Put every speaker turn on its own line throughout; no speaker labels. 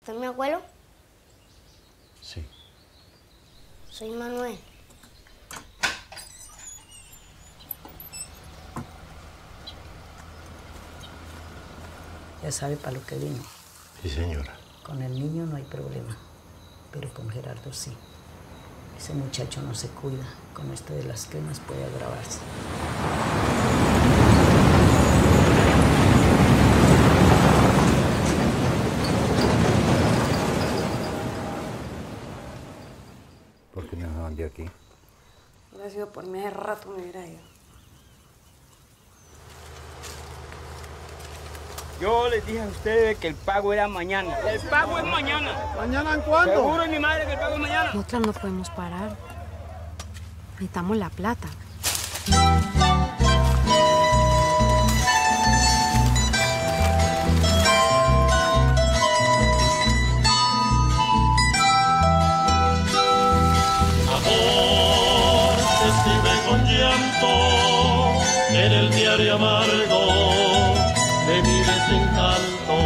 ¿Usted es mi abuelo?
Sí.
Soy Manuel.
Ya sabe para lo que vino.
Sí, señora.
Con el niño no hay problema, pero con Gerardo sí. Ese muchacho no se cuida. Con esto de las quemas puede agravarse.
¿Por qué me van de aquí?
Hubiera sido por mí hace rato me hubiera ido.
Yo les dije a ustedes que el pago era mañana. El pago es mañana.
¿Mañana en cuándo?
Seguro mi madre que el pago es mañana.
Nosotras no podemos parar. Necesitamos la plata.
Amor se escribe con llanto en el diario amargo de mi desencanto.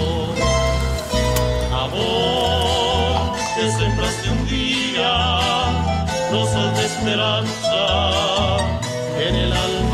Amor que sembraste un día rosas de esperanza en el alma